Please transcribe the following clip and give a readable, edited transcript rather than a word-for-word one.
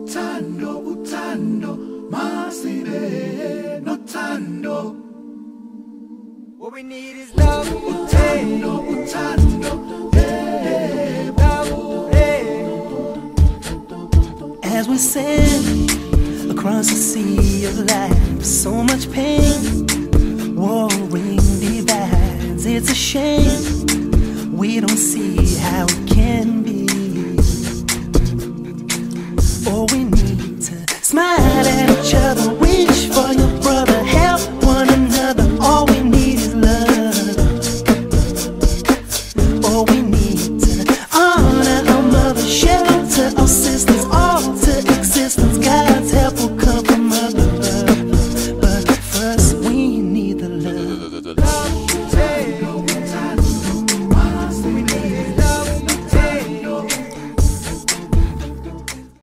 Uthando, uthando, masibe nothando. What we need is love. Uthando, uthando, hey, Love, hey. As we sail across the sea of life, so much pain, warring divides. It's a shame we don't see how it can